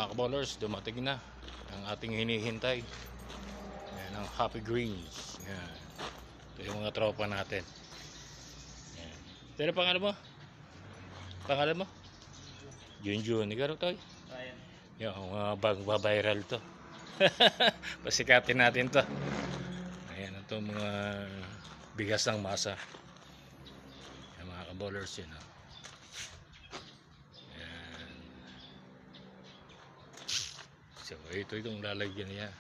mga kaballers, dumating na ang ating hinihintay. Yan ang Happy Greens. Yan. Ito yung mga tropa natin. Yan. Ito na pangalan mo? Pangalan mo? Junjun. Ikaw to? Yan, mga viral to. Pasikatin natin to. Ayan, ito mga bigas ng masa. Yan, mga kaballers yun. Yan. So, ito itong lalagyan niya.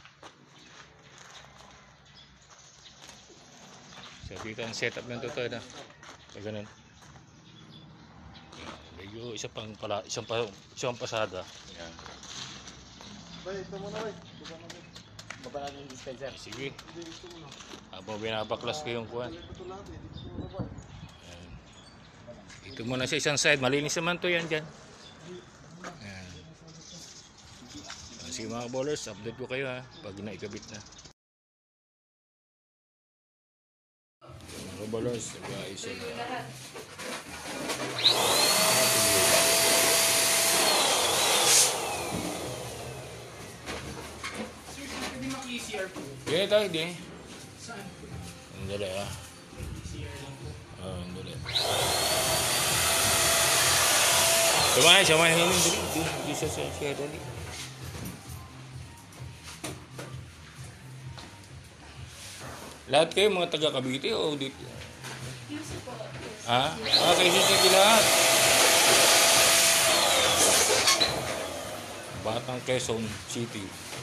So, dito ang setup ng totoo na. So, ganun. Yan, medyo isang pasada. Yan. Bay, ito muna bay. Baba natin yung dispenser. Sige. Habang binabaklas ko yung kuwan. Ito muna sa isang side. Malinis naman to yan dyan. Ayan. Sige mga ballers, update ko kayo ha. Pag naikabit na. Mga ballers, nag-aisa na. Hindi tayo, hindi. Andali ah. Andali. Samahin hindi. Hindi sa share dali. Lahat kayo mga taga Cavite o dito? Ha? Okay, sige lahat. Batang Quezon City.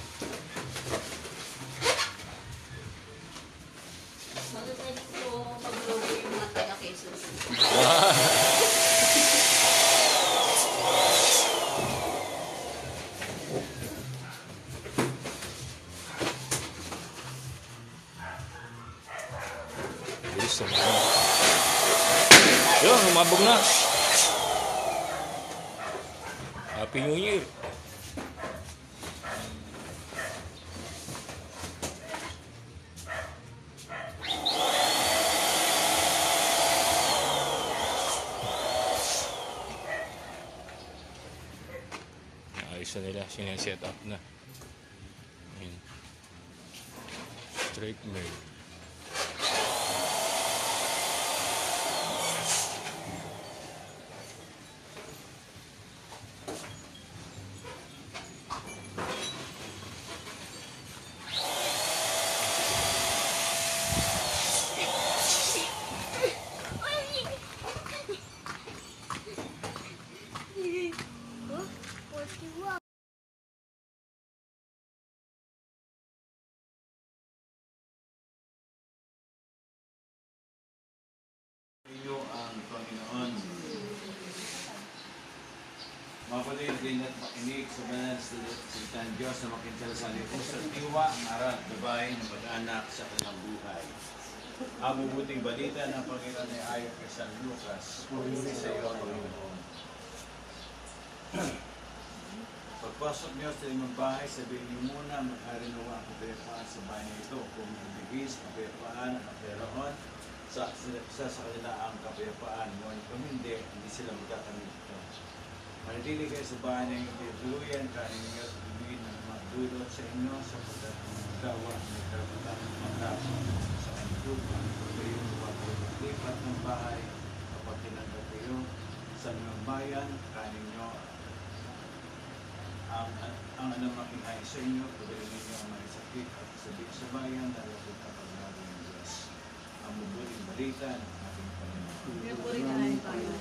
Yun, umabog na. Happy New Year. Ayos na nila, sineset up na. Ayan. Straight mail. Iyo ang Panginoon. Mapatuloy din at makinig sa banal sa salita ng Diyos na makinsala sa lipong sa tiwa, aral, gabay ng pag-anak sa kanilang buhay. Ang mabuting balita ng Panginoon ay ayon kay San Lucas. Puri sa iyo, Panginoon. Pagpasok niyo sa inyong bahay, sabihin niyo muna mag-arinawa ang kapayapaan sa bahay nito. Kung magbigis, kapayapaan at kapayroon, sa kanila ang kapayapaan. Kung hindi sila magkakamit ito. Manatili kayo sa bahay na hindi tuluyan, kanin ninyo at ibigin ng mga dulot sa inyo sa pagkagawa ng karapatan ng mga sa kanitupa. Kayo lipat ng bahay kapag tinanggap kayo sa inyong bayan, kanin nyo ang anumang kinain sa inyo, pagdalhin ninyo ang mga sakit at sabit sa bayan, lalapit ang paglabi ng Diyos. Ang mabuting balita ng ating Panginoon.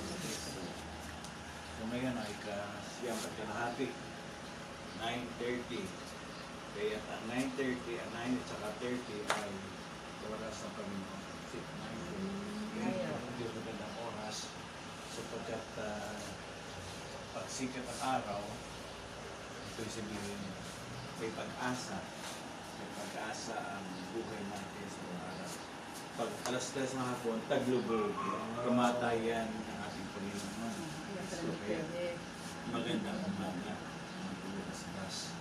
So ngayon ay siyang pagkalahati, 9:30. Kaya at 9:30, at 9 at saka 30 ay oras ng Panginoon. 9:30. Hindi magandang oras sapagkat pagsikat ng araw, ito'y sabihin, may pag-asa ang buhay natin sa araw. Pag alas 3 ng hapon, taglubog, kamatayan ng ating Panginoon. So, kaya magandang umaga, magbulas-bulas.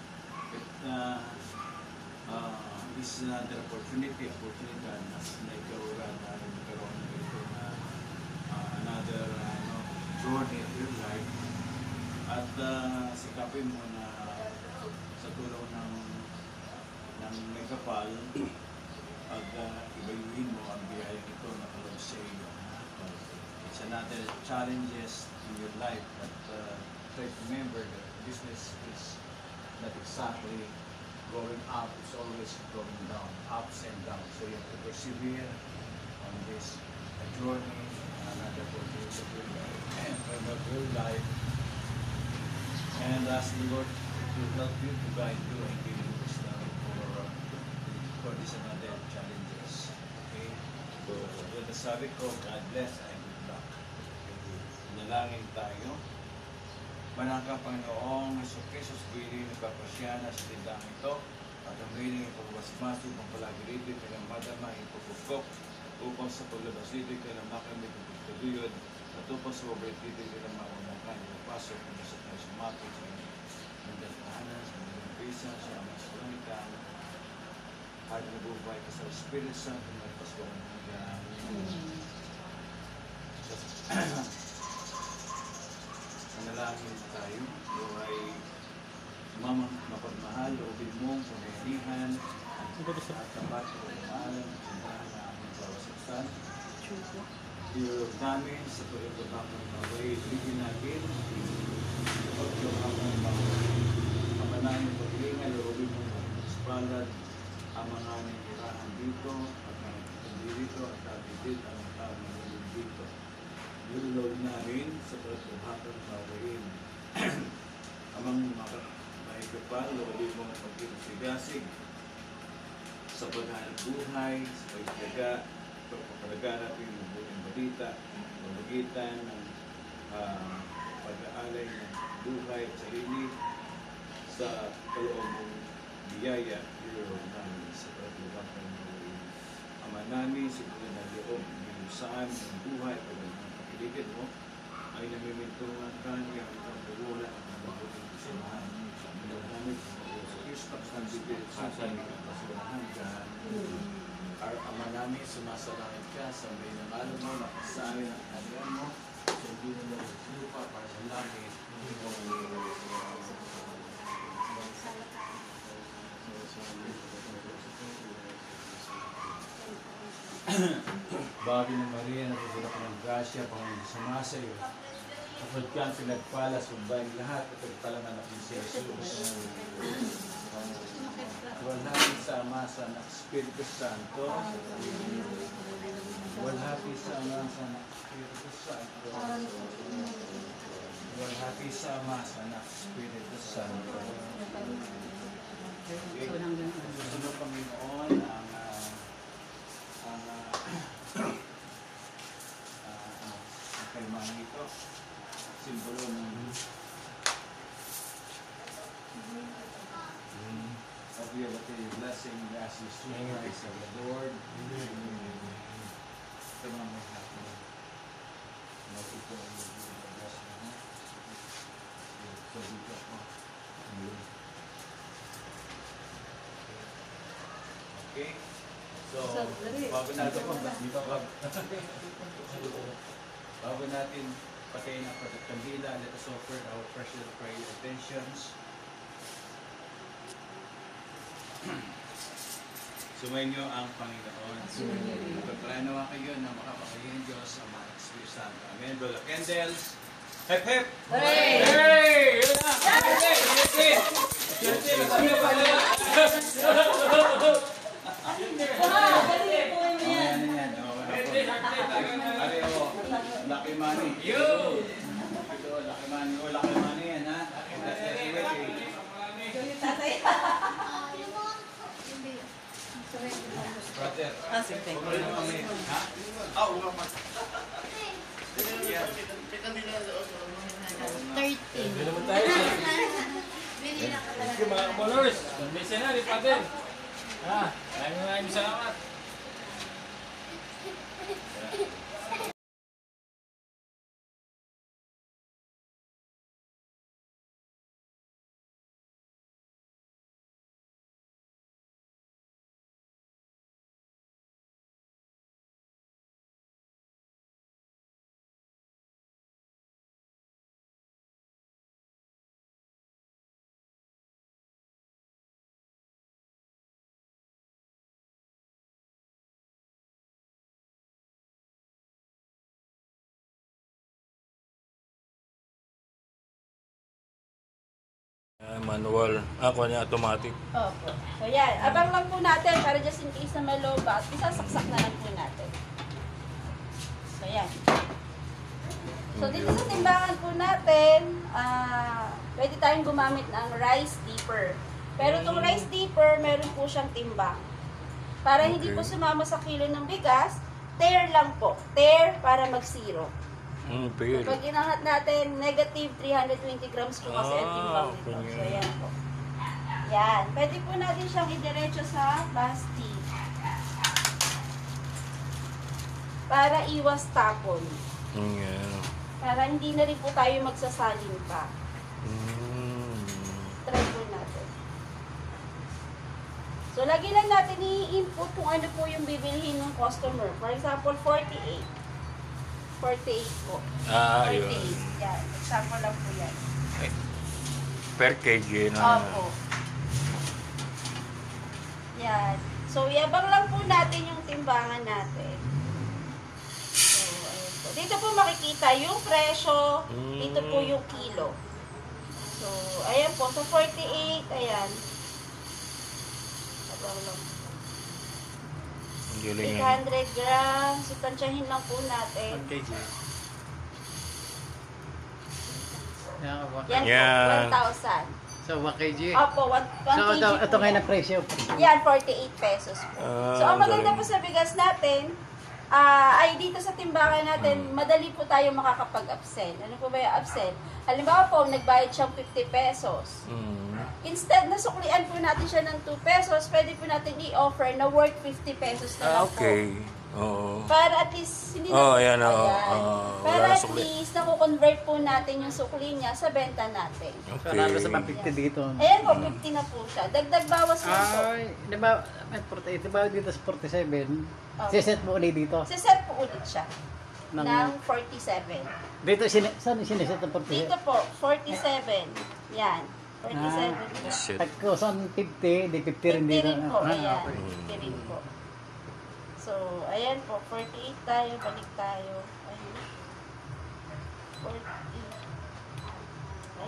This is another opportunity na ikaw nagkaroon ng ito na another journey of your life. At sikapin mo na sa tulong ng may kapal, pag ibayuhin mo ang biyayang ito na kalog sa iyo. It's another challenges in your life, but try to remember that business is not exactly going up, it's always going down, ups and downs. So you have to persevere on this journey, another days of your life, and of your life. And ask the Lord to help you, to guide you, and give you wisdom for this another challenges. Okay? So, yun ang sabi ko, God bless and good luck. Nalangin tayo. Manangka Panginoong Jesucristo, biling nagpapasya na sa tindang ito, at ang biling ipagwasmaso, upang palagi rito, kailang madama, ipagpupok, upang sa paglabas rito, kailang makamit ang pagkabiyod, at upang sa pabalik rito, kailang makamangkan, ipapasok, kung nasa tayo sumapit, sa mga tahanan, sa mga pisa, sa mga salangitang, at nabubuhay ka sa Espiritu Santo, na ipasok ng mga manalangin tayo, buhay mapagmahal, loobin mong panayanihan, at tapat o pamahalan, at sindahan na aming pawasaksan. Iyulog namin sa pagkakapang maway, ibigin natin, pagkakapang maway, kamanahin paglingan, loobin mong pagkaspalad, ang mga nangirahan dito, at ang hindi dito, at atitid ang tao na dito. Iyulog namin sa pagkakapang maway, amang maikapal, loobin mong pagkakasigasig, sa paghanap buhay, sa pagkakalaga natin ng buong balita, pamagitan ng pag-aalay ng buhay at sarili sa kaloob mong biyaya, iyong namin sa pagkakapang mawin. Ama namin, sa buong na loob, binusaan ng buhay, pag ang pakiligid mo, ay namimintungan ka niya ang pagbulan at ang mabuting kasamahan. Iyong namin, sa Kristo, ang bibig sa kasalahan ka. Our Ama namin, sumasalangit ka sa may ng alam mo, napasahin ang kanyang mo, sa dulo ng lupa para sa langit, Bagay ng Maria, natutulak ka ng grasya, Panginoon sumasa iyo. Kapag ka ang pinagpala, sumbahin lahat, at pagpalangan natin si Jesus. Walhati sa Ama, sa Anak, Espiritu Santo. Walhati sa Ama, sa Anak, Espiritu Santo. Walhati sa Ama, sa Anak, Espiritu Santo. Okay. Sunod Panginoon ang kailangan ito. Simbolo ng of your blessing, we ask you to Christ of the Lord. Ito mga may hapon. Ito ang bless mo. So, dito ako. Okay? So, bago natin patayin ang pagkakandila, let us offer our precious prayer intentions. Sumayin niyo ang Panginoon. Pagpalain nawa kayo na makapakayin Diyos ang mga Espiritu Santo. Amen. Blow the candles. Hep, hep! Hooray! Hooray! Yun na! Hooray! Lucky money. Yo! Lucky money. Oh, lucky money yan, ha? Tatay. Brother. Sige, thank you. Ha? Ah, ulo pa. 13. Sige mga kapolors, kumbisa na, di pa din. Maraming salamat. manual. Ako niya, automatic. Opo. So yan, abang lang po natin para just in case na may lobat, isasaksak na lang po natin. So yan. So dito sa timbangan po natin, pwede tayong gumamit ng rice dipper. Pero itong rice dipper, meron po siyang timbang. Para hindi po sumama sa kilo ng bigas, tear lang po. Tear para mag-zero. Pwede. Pag inangat natin, negative 320 grams po kasi ang timbang nito. okay. So, yan po. Yan. Pwede po natin siyang idiretso sa plastic. Para iwas tapon. Yeah. Para hindi na rin po tayo magsasalin pa. Try po natin. So, lagi lang natin i-input kung ano po yung bibilihin ng customer. For example, 48. 48 po. 48. Yun. Yan. Example lang po yan. Per kg na. Opo. Yan. So, iabang lang po natin yung timbangan natin. So, ayun po. Dito po makikita yung presyo. Dito po yung kilo. So, ayan po. So, 48. Ayan. Abang lang. Ang galing yan. 800 grams. So, tansyahin lang po natin. 1 kg. Yan ka ba? Yan Yan. po. 1,000. So, 1 kg. Opo, 1 So, kg ito po ngayon yan. ang presyo. Yan, 48 pesos po. So, ang maganda galing. po sa bigas natin, ay dito sa timbangan natin, madali po tayo makakapag-upsell. Ano po ba yung upsell? Halimbawa po, nagbayad siyang 50 pesos. Instead na suklian po natin siya ng 2 pesos, pwede po natin i-offer na worth 50 pesos na lang Okay. po. Oo. Para at least, hindi Ayan, oo. Para Wala na at sukli. least, naku-convert po natin yung sukli niya sa benta natin. So, nalo sa 150 dito. Ayan po, 50 na po siya. Dagdag bawas lang po. Ay, di ba, may 48, di ba dito sa 47, siset mo ulit dito. Siset po ulit siya Ng- ng 47. Dito, saan siniset ang 47? Dito po, 47. Yan. 47. Shit. Tagko, saan 50, di 50 rin 50 dito. rin po. Ayan. okay. 50 rin po. So, ayan po. 48 tayo. Balik tayo. Ayun. 48. Ay.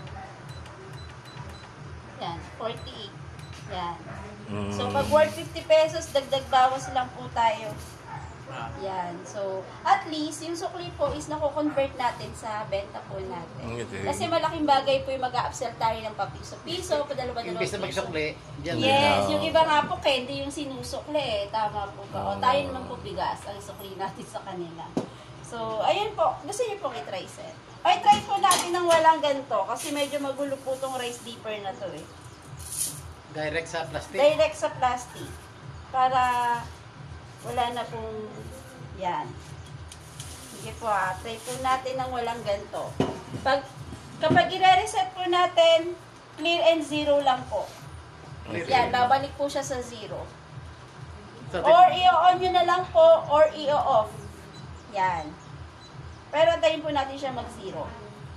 Yan. 48. Yan. So, pag worth 50 pesos, dagdag bawas lang po tayo. Yan. So, at least, yung sukli po is nako-convert natin sa benta po natin. Okay. Kasi malaking bagay po yung mag-upsell tayo ng papiso-piso, padalawa-dalawang Imbis na piso. magsukli, dyan Yes, Yeah. yung iba nga po, candy yung sinusukli eh. Tama po ba? O tayo naman po bigas ang sukli natin sa kanila. So, ayun po. Gusto niyo pong i-try, sir? Ay, try po natin ng walang ganito kasi medyo magulo po tong rice dipper na to eh. direct sa plastic. Direct sa plastic. Para wala na pong yan. Sige po try po natin ng walang ganito. Kapag i-reset po natin, clear and zero lang po. Okay. Yan, babalik po siya sa zero. So, Or i-on nyo na lang po, or i-off. Yan. Pero tayo po natin siya mag-zero.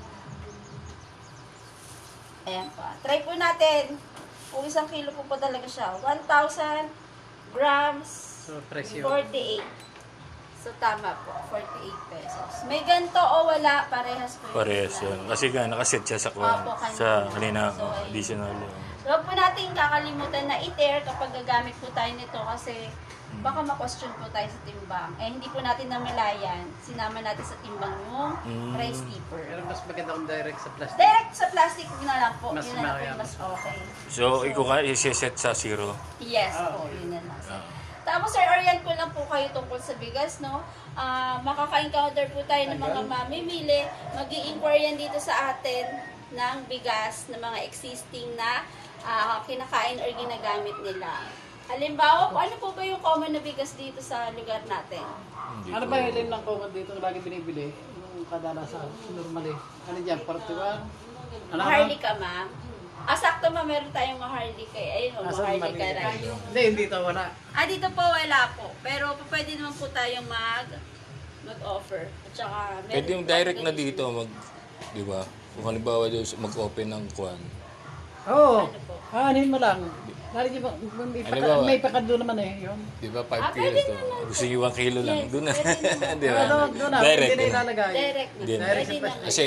Ayan pa. Try po natin. Kung 1 kilo po pa talaga siya. 1,000 grams, so presyo. 48. So, tama po. 48 pesos. May ganito o wala, parehas po. yung Parehas design. yun. Kasi nakaset siya sa kwan. Opo, kanina. Sa kanina, So, ayun. additional. So, huwag po natin kakalimutan na i-tear kapag gagamit po tayo nito kasi baka ma-question po tayo sa timbang. Eh, hindi po natin namalayan. Sinama natin sa timbang yung rice dipper. Pero mas maganda kung direct sa plastic. Direct sa plastic na lang po. Mas Yun na lang po makaya. yung mas okay. So, ikaw ka i-set sa zero. Yes po, yun na lang. Tapos, sir, orient ko lang po kayo tungkol sa bigas, no? Makaka-encounter po tayo ng mga mamimili. Mag-i-inquire yan dito sa atin ng bigas na mga existing na kinakain or ginagamit nila. Halimbawa, ano po ba yung common na bigas dito sa lugar natin? Ano ba yung ilim ng common dito na lagi binibili? Yung kadalasan, normally. Ano dyan, 41? Ano? Maharlika, ma'am. Sakto ma, meron tayong maharlika. Ayun o, Asan maharlika Maharlika? rice. Hindi, dito wala. Dito po wala po. Pero pwede naman po tayong mag-offer. At saka, meron Pwede yung po direct na ganito. dito, di ba? Kung halimbawa doon mag-open ng kwan. Oo. Ano po? Anin mo lang. Lari di ba, Ano ba? may pakado naman eh, yun. Di ba? 5 pwede kilos to. naman po. Gusto nyo 1 kilo lang. Yes, Doon na. pwede naman. Di ba? Ano, doon na, Direct. hindi na ilalagay. Direct na. Hindi na. Pwede naman. Kasi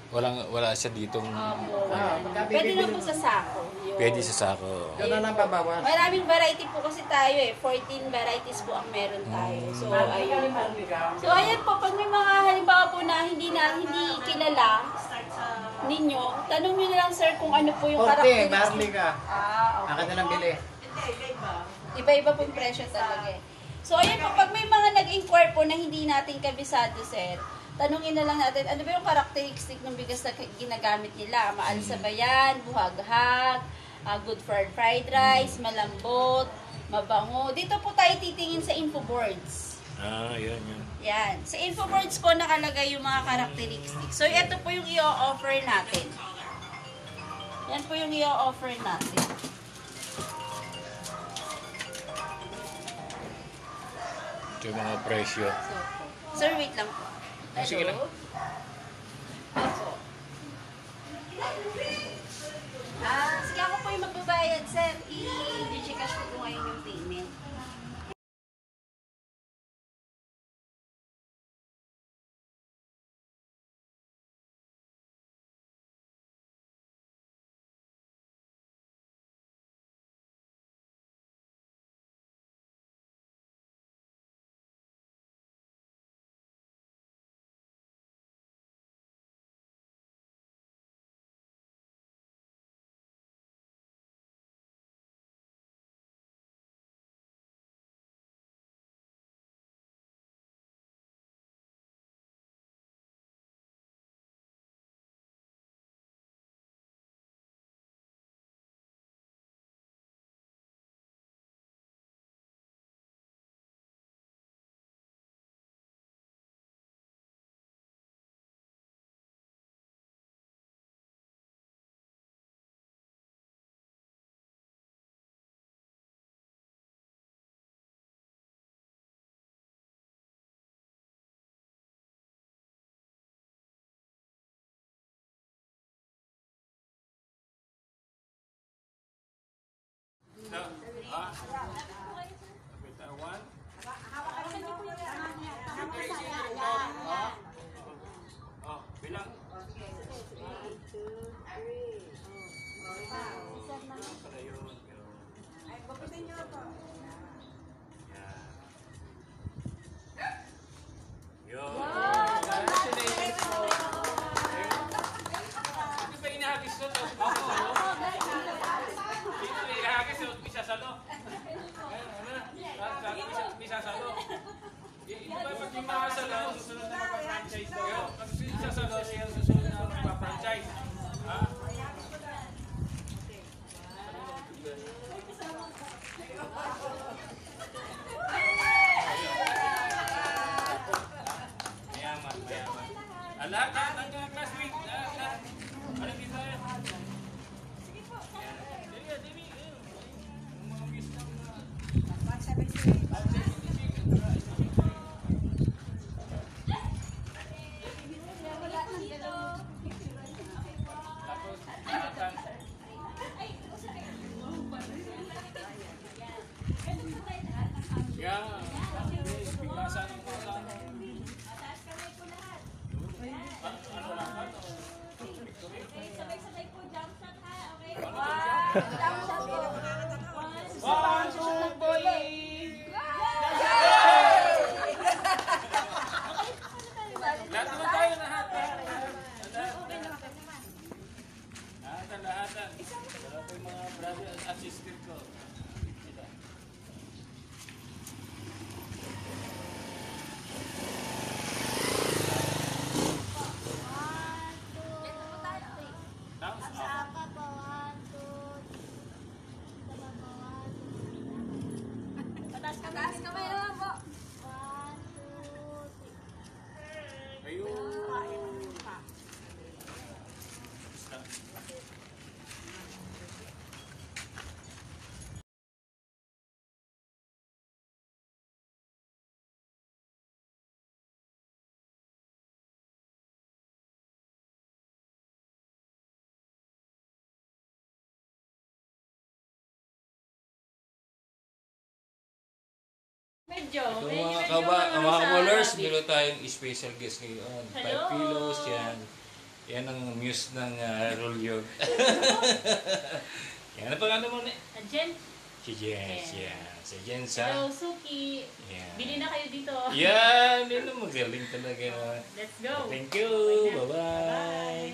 Wala siya ditong... Opo. pagka Pwede bibili na po mo. sa sako. Yun. Pwede sa sako. Yun na lang babawas. Maraming variety po kasi tayo eh. 14 varieties po ang meron tayo. So, ayun. So, ayan po, pag may mga halimbawa po na hindi kilala ninyo, tanong nyo na lang sir kung ano po yung 40, barley characteristics. ka. Okay. Akin na lang bili. Iba-iba po yung presyo talaga eh. So, ayan po, pag may mga nag-inquire po na hindi natin kabisado, sir, tanungin na lang natin, ano ba yung characteristic ng bigas na ginagamit nila? Maalsa ba yan? Buhaghag? Good for fried rice? Malambot? Mabango? Dito po tayo titingin sa infoboards. Yun. Yan. Sa infoboards po nakalagay yung mga characteristics. So, ito po yung i-offer natin. Yan po yung i-offer natin. Ito yung mga presyo. Sir, wait lang po. Sige lang. Opo. Sige ako po yung magbabayad, sir. I-Gcash ko po ngayon yung payment. Taas kamay naman po. Medyo. Mga ka-bowlers, meron tayong special guest ngayon. 5 Hello. kilos, yan. Yan ang muse ng Rolyo. Yan, ano pang ano mo na? Jen, Si Jens, Yeah. yan. Si Jens, ha? hello Suki. Yeah. Bili na kayo dito. Yan, yun ang magaling talaga. Let's go. Thank you. Bye-bye.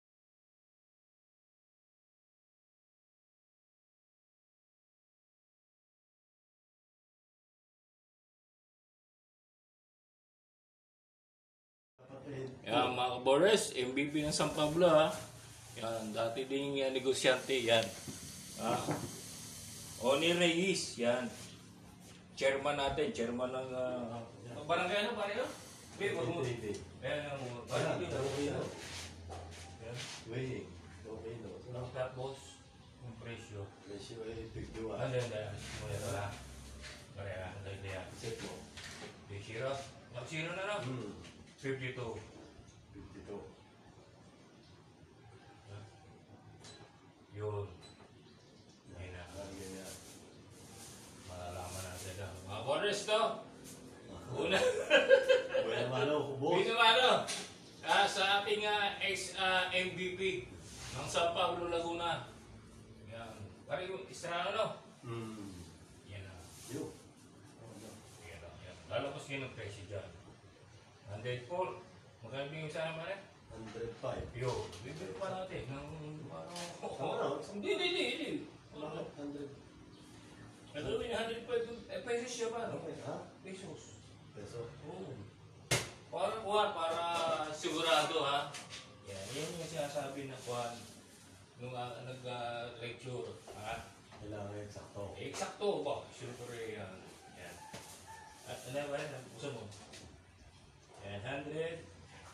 Yan, mga kabores, MVP ng San Pablo, ha? Yan, dati ding negosyante, yan. Oni Reyes, yan. Chairman natin, chairman ng... barangay ano, pare no? Wag mo. Ayan, barangay dito. Yan. Tapos, yung presyo. Ano yun, muna ito lang. Pareha, dahil yan. Zero. Zero na no? 52. Yun. Ayun na. Malalaman natin na. Mga borders to. Una. Binumano. Sa ating ex-MVP ng San Pablo, Laguna. Yan. Pari yung Estrano, no? Yan na. Yan na. Lalabas kayo ng presyo dyan. 104. Magkano yung sana pa rin? 105. Yo, bibili pa natin ng Hindi. Nagawin na 105 pesos siya ba? No? Pesos. Oo. Para sigurado ha. Yan yung sinasabi na kuhan nung nag-lecture. Ha? Kailangan eksakto. Eksakto ba? Siyempre yan. Yan. At ano ba rin? Puso mo. Yan, 100.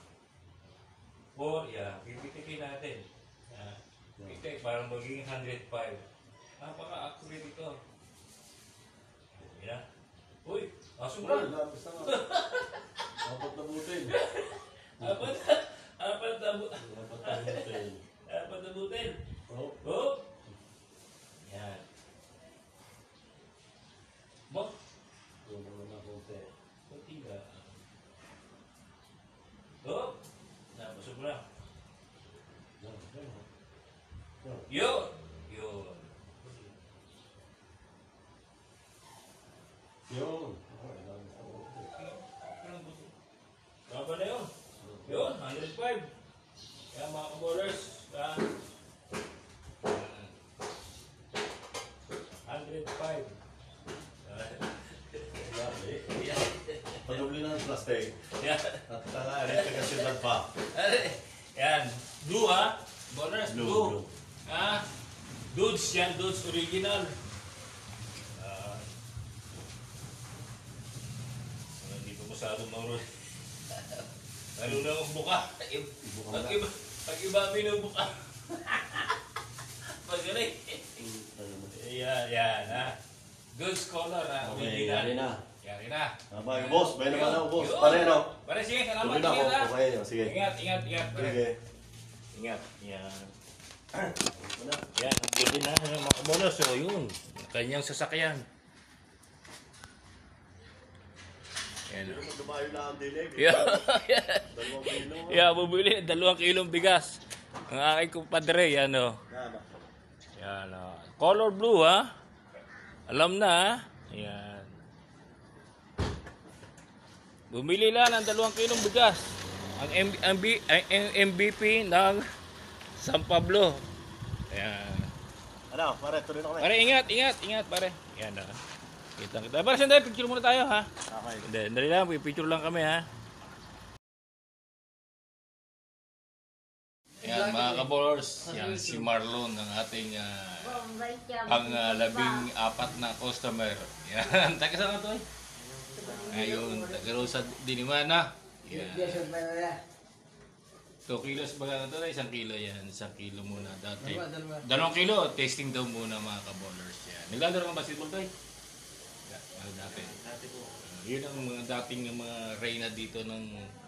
4, yan. Pipitikin natin. Pitik, parang magiging 105. Napaka-accurate ito. Yan. Uy, asubra. Labas na nga. Apat na butin. Apat na butil. Oh. Yan. Mo? Kunti ba? Oh. Napasok mo na. Yun. Tama na yun. Yun, 105. Kaya mga kaborders, 105. Padubli na ng plastic. Yan. At replikasyon pa. Yan. Blue ha? Borders, blue. Blue. Dudes yan, Dudes original. Hindi ko masyadong marunong. Marunong ang buka. Pag iba binubuka. Pag galing. Yan ha. Good scholar ha. Okay, yari na. Yari na. Abay, boss. Bayan naman ako, boss. Yun. Pare, no? Pare, sige. Salamat. Tuloy na ako. Ingat ha. Okay, sige. Ingat. Pare. Sige. Ingat. Yan. Yan. Ang buti na mga kabolos. So yun. Kanyang sasakyan. Yan. Dumayo lang ang dilig. Yeah, bubili 2 kilong bigas. Ang aking kumpadre, yan o. Yan o. Color blue ha. Alam na ha. Yan. Bumili lang ng 2 kilong bigas. Ang MVP ng San Pablo. Yan. Ano, pare, tuloy na kami. Pare, ingat pare. Yan o. Kita. Pare, sandali, picture muna tayo ha. Okay. Dali lang, picture lang kami ha. Yan mga kabors, yan si Marlon ang ating ang 14 na customer. Yan, taga saan ka to eh? Ayun, taga Rosa Dinimana. Yan. 2 kilos ba ka to? 1 kilo yan, 1 kilo muna dati. 2 kilo, tasting daw muna mga kabors. Yan. Naglalaro ng basketball to eh? Dati. Yun ang mga dating mga reyna dito ng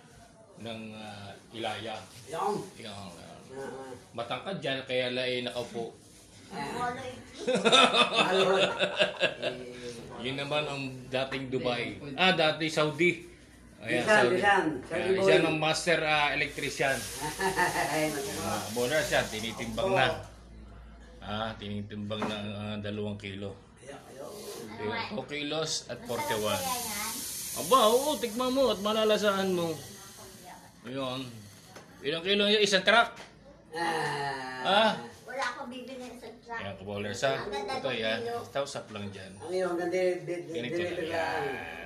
Ilaya. Yung matangkad dyan, kaya laay nakaupo. Yun naman ang dating Dubai. Dati Saudi. Ayan, Bisan, so, bisan. siya ng master electrician. Bola siya, tinitimbang na. Tinitimbang na 2 kilo. 2 kilos at 41. Aba, oo, tikman mo at malalasahan mo. Ayun. Ilang kilo yun? Isang truck? Wala akong bibili sa truck. Ayan, kabola sa. Ito yan. Tausap lang dyan. Ang iyong ganda, Ganito deliver lang. lang. Yan.